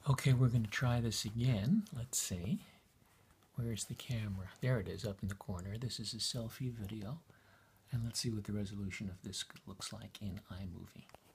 Okay, we're going to try this again. Let's see. Where's the camera? There it is, up in the corner. This is a selfie video. And let's see what the resolution of this looks like in iMovie.